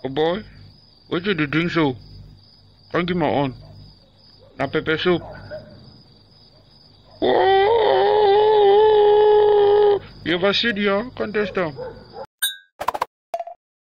Oh boy, what did you drink so? Can't give my own. Na pepper soup. Oh! You ever see the contest?